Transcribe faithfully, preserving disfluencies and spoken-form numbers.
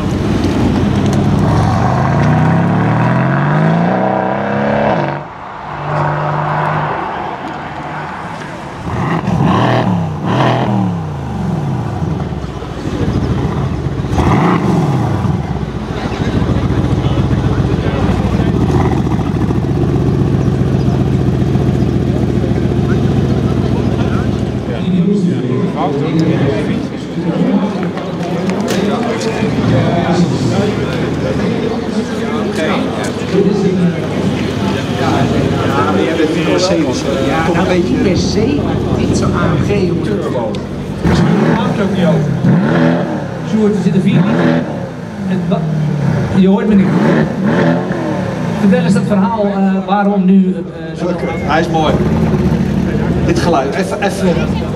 Ja, nou niet per se, maar niet zo A M G, jongen. Turbo. Dus de maakt ook niet over. Sjoerd, er zitten vier liter. Je hoort me niet. Vertel eens dat verhaal uh, waarom nu... Uh, zo Hij is mooi. Dit geluid, even, even.